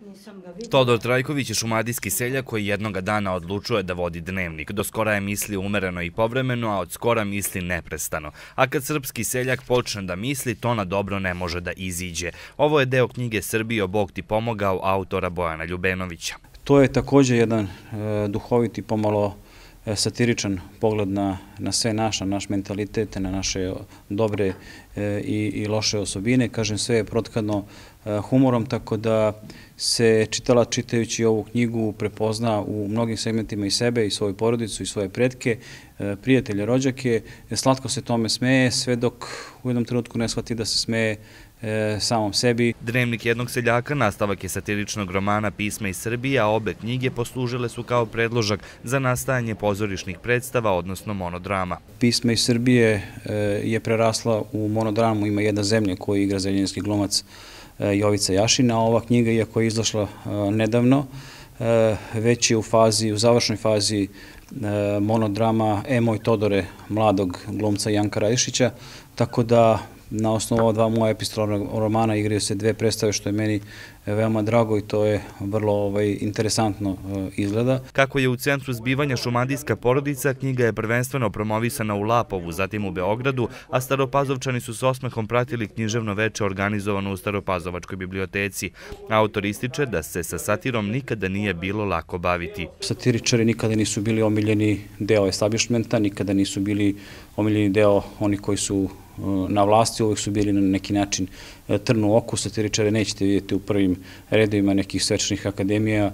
Todor Trajković je šumadijski seljak koji jednoga dana odlučuje da vodi dnevnik. Do skora je mislio umereno i povremeno, a od skora misli neprestano. A kad srpski seljak počne da misli, to na dobro ne može da iziđe. Ovo je deo knjige Srbijo, Bog ti pomogao, autora Bojana Ljubenovića. To je također jedan duhoviti, pomalo satiričan pogled na sve naš mentalitet, na naše dobre i loše osobine. Kažem, sve je protkano humorom, tako da se čitalac čitajući ovu knjigu prepozna u mnogim segmentima i sebe, i svoju porodicu, i svoje pretke, prijatelje, rođake. Slatko se tome smeje, sve dok u jednom trenutku ne shvati da se smeje samom sebi. Dnevnik jednog seljaka nastavak je satiričnog romana Pisma iz Srbije, a obe knjige poslužile su kao predložak za nastajanje pozorišnih predstava, odnosno monodrama. Pisma iz Srbije je prerasla u monodramu Ima jedna zemlja koju igra zrenjaninski glumac Jovica Jašin, a ova knjiga, iako je izašla nedavno, već je u završnoj fazi monodrama Moj Todore, mladog glumca Janka Radišića, tako da na osnovu ova dva moja epistolarna romana igraju se dve predstave, što je meni veoma drago i to je vrlo interesantno izgleda. Kako je u centru zbivanja šumadijska porodica, knjiga je prvenstveno promovisana u Lapovu, zatim u Beogradu, a Staropazovčani su s osmehom pratili književno veče organizovano u Staropazovačkoj biblioteci. Autor ističe da se sa satirom nikada nije bilo lako baviti. Satiričari nikada nisu bili omiljeni deo establishmenta, nikada nisu bili omiljeni deo oni koji su na vlasti, uvek su bili na neki način trn u oku. Satiričare nećete vidjeti u prvim redovima nekih svečanih akademija.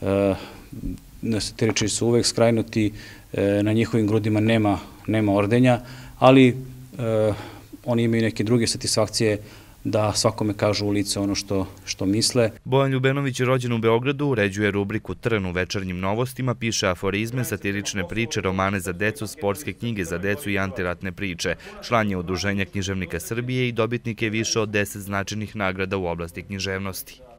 Satiričari su uvek skrajnuti, na njihovim grudima nema ordenja, ali oni imaju neke druge satisfakcije da svakome kažu u lice ono što misle. Bojan Ljubenović je rođen u Beogradu, uređuje rubriku Trn u večernjim novostima, piše aforizme, satirične priče, romane za decu, sportske knjige za decu i antiratne priče. Član je Udruženja književnika Srbije i dobitnik je više od 10 značajnih nagrada u oblasti književnosti.